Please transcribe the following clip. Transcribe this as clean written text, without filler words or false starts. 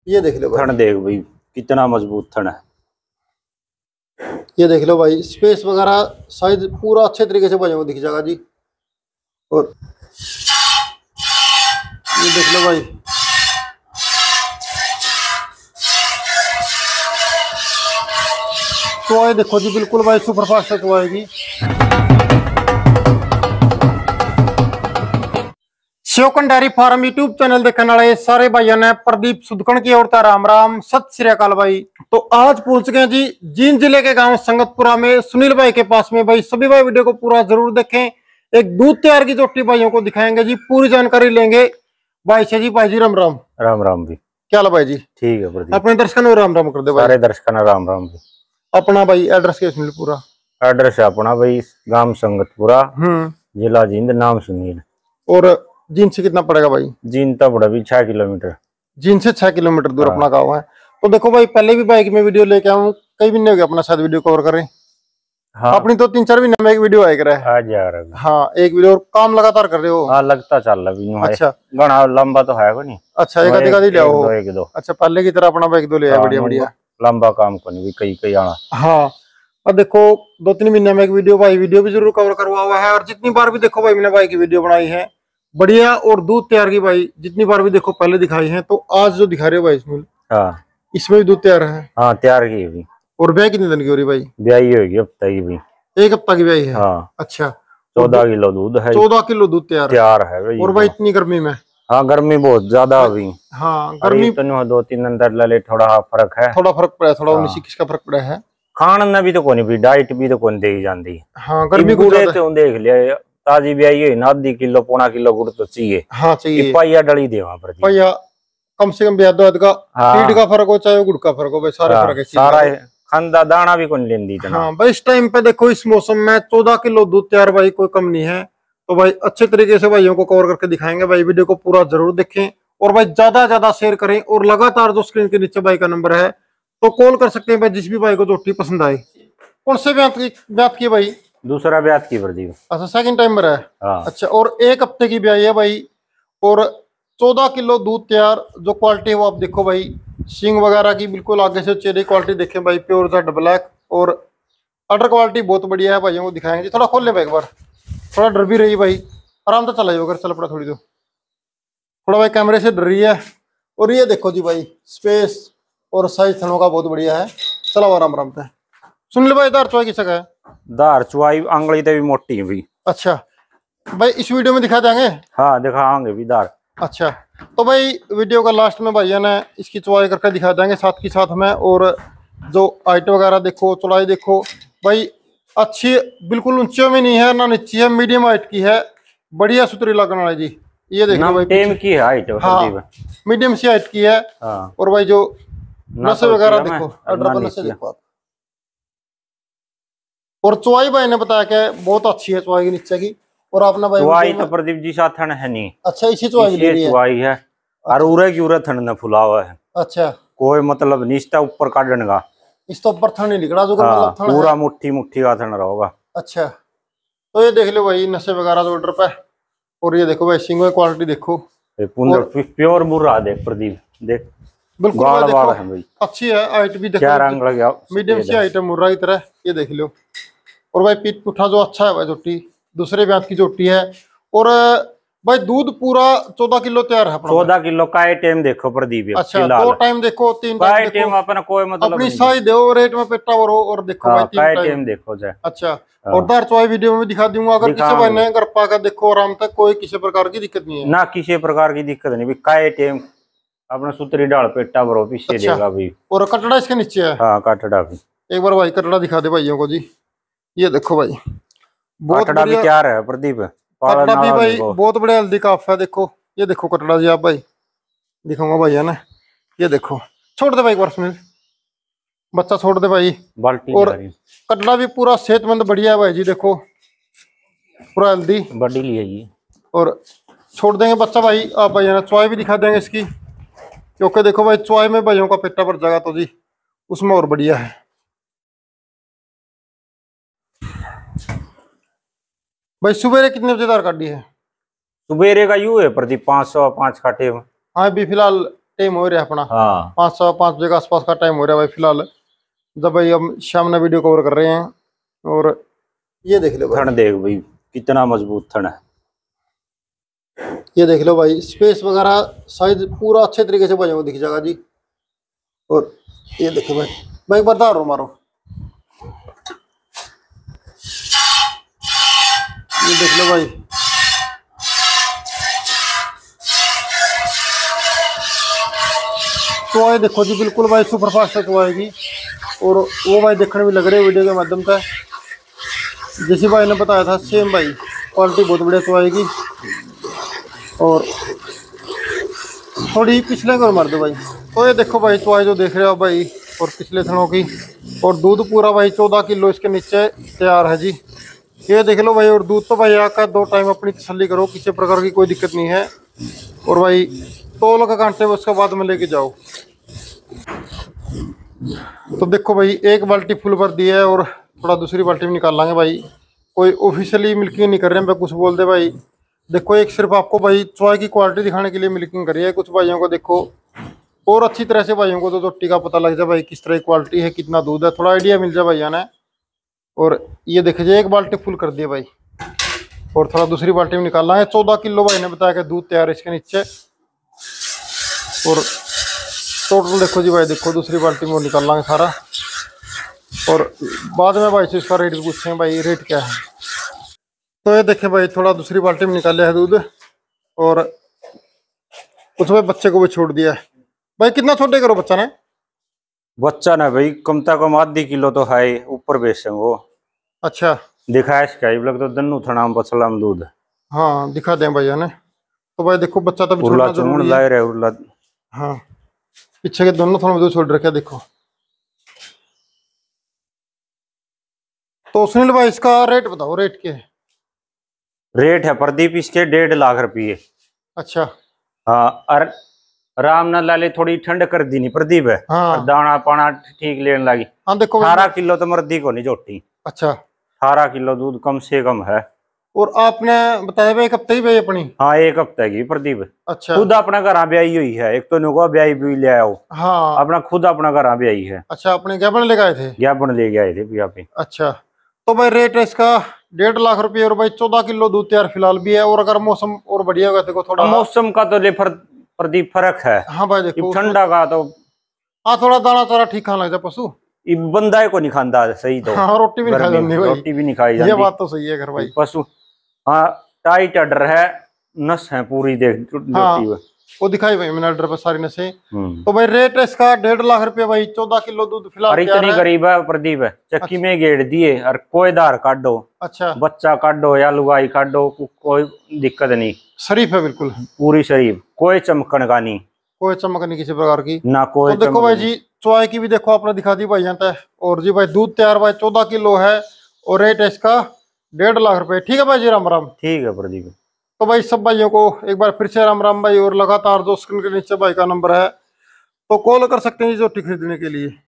ये देख लो थन देख भाई कितना मजबूत थन है। ये देख लो भाई, स्पेस वगैरह साइज पूरा अच्छे तरीके से भाइयों को दिख जाएगा जी। और ये देख लो भाई, चुवाई देखो जी, बिल्कुल भाई सुपर फास्ट है चुवाई। Sheokand dairy farm YouTube channel देखने वाले सारे भाइयों ने प्रदीप सुदकन की ओर राम राम, सत श्री अकाल भाई। तो आज पहुंच गए जी जींद जिले के गांव संगतपुरा में सुनील भाई के पास में। भाई सभी भाई वीडियो को पूरा जरूर देखें। एक दूध तैयार की जोटी भाइयों को दिखाएंगे जी, पूरी जानकारी लेंगे भाई से जी। भाई जी राम राम। राम राम भी। क्या हाल भाई जी? ठीक है प्रदीप। अपने दर्शकों को राम राम कर दे भाई। सारे दर्शकों राम राम भी। अपना भाई एड्रेस क्या सुनील? पूरा एड्रेस है अपना भाई गांव संगतपुरा, जिला जींद, नाम सुनील। और जींद से कितना पड़ेगा भाई? जींद तो बड़ा भी 6 किलोमीटर। जींद से 6 किलोमीटर दूर अपना गाँव है। तो देखो भाई, पहले भी बाइक में वीडियो लेके आऊँ, कई महीने हो गए अपना शायद वीडियो कवर करें। हाँ, अपनी तो 3-4 महीने में एक वीडियो आया करे। हाँ, एक वीडियो। और काम लगातार कर रहे हो? हाँ, लगता चल रहा है। अच्छा, घना लंबा तो है को नहीं। अच्छा, एक आधी ले आओ। एक दो। अच्छा, पहले की तरह अपना बाइक दो ले आया। बढ़िया बढ़िया, लंबा काम को नहीं, कई कई आना। हाँ, अब देखो 2-3 महीने में एक वीडियो भाई, वीडियो भी जरूर कवर करवा हुआ है। और जितनी बार भी देखो भाई मैंने भाई की वीडियो बनाई है बढ़िया, और दूध तैयार की भाई जितनी बार भी देखो पहले दिखाई है, तो आज जो दिखा रहे हो भाई इसमें, हाँ, इसमें भी दूध तैयार है। हाँ, तैयार की भी। और ब्याह कितने दिन की हो रही भाई? ब्याही होगी हफ्ता की भी। 1 हफ्ता की ब्याही है। हाँ। अच्छा, 14 किलो दूध है। 14 किलो दूध तैयार है भाई। और भाई इतनी गर्मी में? हाँ, गर्मी बहुत ज्यादा अभी। हाँ, गर्मी तो 2-3 अंदर ले थोड़ा फर्क है। थोड़ा फर्क पड़ा है, थोड़ा 19-21 का फर्क पड़ा है। खान में भी तो कोई भी, डाइट भी तो कौन दे जाती। हाँ, गर्मी को तो देख लिया, ताजी ब्याही है ना, 1/2 किलो पौना किलो गुड़ तो चाहिए। हाँ, चाहिए। पाइया डली दे वहां पर पाइया कम से कम ब्याह का फीड का फर्क हो चाहे गुड़ का फर्क हो भाई, सारे फर्क है। सारा खंदा दाना भी कौन लेंदी। हाँ भाई, इस टाइम पे देखो इस मौसम में 14 किलो दूध तैयार भाई, कोई कम नहीं है। तो भाई अच्छे तरीके से भाइयों को कवर करके दिखाएंगे भाई, वीडियो को पूरा जरूर देखें। और भाई ज्यादा शेयर करें, और लगातार जो स्क्रीन के नीचे भाई का नंबर है तो कॉल कर सकते हैं भाई, जिस भी भाई को जोटी पसंद आए। कौन से ब्याह की भाई? दूसरा ब्याह की प्रदीप। अच्छा, सेकंड टाइम पर है। हाँ। अच्छा, और 1 हफ्ते की ब्याही है भाई, और 14 किलो दूध तैयार। जो क्वालिटी है वो आप देखो भाई, सींग वगैरह की बिल्कुल आगे से चेहरे क्वालिटी देखें भाई, प्योर जेड ब्लैक। और अडर क्वालिटी बहुत बढ़िया है भाइयों को दिखाएंगे। थोड़ा खोल ले भाई एक बार, थोड़ा डर भी रही भाई, आराम से चला जाओ अगर चल पड़ा थोड़ी। तो थोड़ा भाई कैमरे से डर रही है। और ये देखो जी भाई, स्पेस और साइज थनों का बहुत बढ़िया है। चलो आराम आराम से। सुन ले भाई, दार चुवाई किसका है? दार चुवाई अंगली तो भी मोटी है भी। अच्छा भाई, इस वीडियो में दिखा देंगे? हाँ, दिखाएंगे भी दार। अच्छा, तो भाई वीडियो का लास्ट में भैया ने इसकी चुवाई करके दिखा देंगे साथ की साथ में। और जो हाइट वगैरह देखो, चौड़ाई देखो भाई, अच्छी, बिल्कुल ऊंची में नहीं है ना नीची है, मीडियम हाइट की है, बढ़िया सुतरी लगने वाली जी। ये देखो भाई, टेम की है हाइट। हाँ, मीडियम सी हाइट की है। हाँ। और भाई जो नसें वगैरह देखो, नसें देखो आप। और चुवाई भाई ने बताया कि बहुत अच्छी है चुवाई की नीचे की। और आपने भाई चुवाई तो प्रदीप जी साथ थन है नहीं। अच्छा, इसी चुवाई की चुवाई है। और उरे की उरे थन ने फुला हुआ है। अच्छा, कोई मतलब नीचा ऊपर काटने का, इस तो ऊपर थन नहीं निकला जो मतलब थन पूरा मुट्ठी का थन रहोगा। अच्छा, तो ये देख लो भाई नशे वगैरह जो ऑर्डर पे। और ये देखो भाई सिंगल क्वालिटी देखो, प्योर मुर्रा देख प्रदीप, देख बिल्कुल बाल बाल है भाई, अच्छी है। हाइट भी देखो, क्या रंग लग गया, मीडियम सी हाइट है मुर्रा की तरह। ये देख लो। और भाई पीठ पुठा जो अच्छा है भाई, जोटी दूसरे ब्याह की जोटी है। और भाई दूध पूरा 14 किलो तैयार है। 14 किलो का टाइम देखो प्रदीप। अच्छा, 2 टाइम देखो, 3 टाइम देखो, अपना कोई मतलब अपनी साइज दो, रेट में पेटा और देखो भाई 3 टाइम देखो जाए। अच्छा, और दार चुवाई वीडियो में दिखा दूंगा, अगर किसी भाई ने घर पाकर देखो आराम तक, कोई किसी प्रकार की दिक्कत नहीं है ना, किसी प्रकार की दिक्कत नहीं। काय टाइम अपना सुतरी डाल पेटा भरो पीछे देगा भी। और कटड़ा इसके नीचे है। हाँ, कटड़ा भी एक बार भाई कटड़ा दिखा दे भाइयों को जी। ये देखो भाई, बहुत कटड़ा भी क्या है प्रदीप, कटड़ा भी भाई बहुत बड़े हल्दी काफ है। देखो ये देखो कटड़ा जी, आप भाई दिखाऊंगा भैया ना। ये देखो, छोड़ दे भाई एक बार सुनील, बच्चा छोड़ दे भाई। और कटड़ा भी पूरा सेहतमंद बढ़िया है भाई जी, देखो पूरा हेल्दी बड़ी ली है ये। और छोड़ देंगे बच्चा भाई, आप भाई ना चुवाई भी दिखा देंगे इसकी, क्योंकि देखो भाई चुवाई में भाइयों का पेटा भर जाएगा तो जी उसमें और बढ़िया है। भाई सुबेरे कितने बजे दार काटी है? सुबेरे का यू है प्रदीप 505 काटे। हाँ, अभी फिलहाल टाइम हो रहा है अपना। हाँ 5 बजे के आसपास का टाइम हो रहा है भाई फिलहाल, जब भाई हम शाम में वीडियो कवर कर रहे हैं। और ये देख लो भाई, थन देख भाई कितना मजबूत थन है। ये देख लो भाई, स्पेस वगैरह साइज पूरा अच्छे तरीके से बने हुए दिख जाएगा जी। और ये देखो भाई, मैं एक बार दार मारो, ये देख लो भाई। तो आए देखो जी, बिल्कुल भाई सुपर फास्ट तो आएगी। और वो भाई देखने भी लग रहे हैं वीडियो के माध्यम से, जैसे भाई ने बताया था सेम भाई, क्वालिटी बहुत बढ़िया तो आएगी। और थोड़ी पिछले को मार दो भाई। तो ये देखो भाई, तो जो देख रहे हो भाई, और पिछले थनों की, और दूध पूरा भाई 14 किलो इसके नीचे तैयार है जी। ये देख लो भाई, और दूध तो भाई आकर 2 टाइम अपनी तसल्ली करो, किसी प्रकार की कोई दिक्कत नहीं है। और भाई तोल का कांटे में उसके बाद में लेके जाओ। तो देखो भाई, एक बाल्टी फुल भर दी है और थोड़ा दूसरी बाल्टी में निकाल लांगे भाई। कोई ऑफिशियली मिल्किंग नहीं कर रहे हैं भाई, कुछ बोल दे भाई। देखो एक सिर्फ आपको भाई चॉय की क्वालिटी दिखाने के लिए मिल्किंग करी है। कुछ भाइयों को देखो और अच्छी तरह से भाइयों को तो रोटी का पता लग जाए भाई, किस तरह की क्वालिटी है, कितना दूध है, थोड़ा आइडिया मिल जाए भैया ने। और ये देखिए, एक बाल्टी फुल कर दिया भाई, और थोड़ा दूसरी बाल्टी में निकालना है। 14 किलो भाई ने बताया कि दूध तैयार है इसके नीचे। और टोटल देखो जी भाई, देखो दूसरी बाल्टी में वो निकाल लांगे सारा। और बाद में भाई से इसका रेट भी पूछेंगे भाई, रेट क्या है। तो ये देखे भाई, थोड़ा दूसरी बाल्टी में निकाल लिया है दूध, और कुछ भाई बच्चे को भी छोड़ दिया है। भाई कितना छोटे करो बच्चा ने? बच्चा ना भाई कम से कम आधी किलो तो है, ऊपर बेचेंगे वो। अच्छा, दिखाया इसका लग तो दन्नू थना बछला में दूध। हाँ दिखा दें भैया ने। तो भाई देखो, बच्चा तो उरला चूर्ण लाए रहे उरला। हाँ, पीछे के दोनों थोड़ा दूध छोड़ रखे देखो। तो सुनील भाई, इसका रेट बताओ, रेट क्या है? रेट है प्रदीप इसके 1.5 लाख रुपये। अच्छा, हाँ, और राम न लाले थोड़ी ठंड कर दी नहीं प्रदीप है। हाँ दाना पाना ठीक लेने लगी। हाँ देखो 18 किलो तो मर्दी को नहीं जोटी। अच्छा, 18 किलो दूध कम से कम है। और आपने बताया भाई, एक हफ्ते ही भाई अपनी? हाँ 1 हफ्ते की प्रदीप। अच्छा, खुद अपना घर ब्याई हुई है, एक तो नुको ब्याई भी ले आओ। हाँ अपना खुद अपना घर ब्याई है। अच्छा, अपने क्या बन ले गए थे? ज्ञापन ले गए थे यहाँ पे। अच्छा, तो भाई रेट है इसका 1.5 लाख रुपये। और भाई 14 किलो दूध तैयार फिलहाल भी है। और अगर मौसम और बढ़िया होगा देखो, थोड़ा मौसम का तो प्रदीप फर्क है। हाँ भाई देखो, ठंडा का तो हाँ थोड़ा दाना चारा ठीक खाने लग जाए पशु, बंदा को नहीं खाता सही। तो हाँ रोटी भी नहीं खाई जाती भाई, रोटी भी नहीं खाई जाती। ये बात तो सही है घर भाई। पशु हाँ टाइट अडर है, नस है पूरी देख। हाँ वो दिखाई भाई मैंने अडर पर सारी नसें। तो भाई रेट है इसका 1.5 लाख रुपये भाई, 14 किलो दूध फिलहाल। इतनी गरीब है प्रदीप है, चक्की में गेड़ दिए और कोई दार काटो। अच्छा, बच्चा काटो या लुगाई काटो, कोई दिक्कत नहीं। शरीफ है बिल्कुल, पूरी शरीफ, कोई चमकन का नहीं, कोई चमक नहीं किसी प्रकार की ना कोई। तो देखो भाई जी, चौआई की भी देखो आपने दिखा दी भाई यहाँ तक। और जी भाई दूध तैयार भाई 14 किलो है, और रेट है इसका 1.5 लाख रुपए। ठीक है भाई जी, राम राम। ठीक है प्रदीप। तो भाई सब भाइयों को एक बार फिर से राम राम भाई। और लगातार जो स्क्रीन के नीचे भाई का नंबर है, तो कॉल कर सकते हैं जो खरीदने के लिए।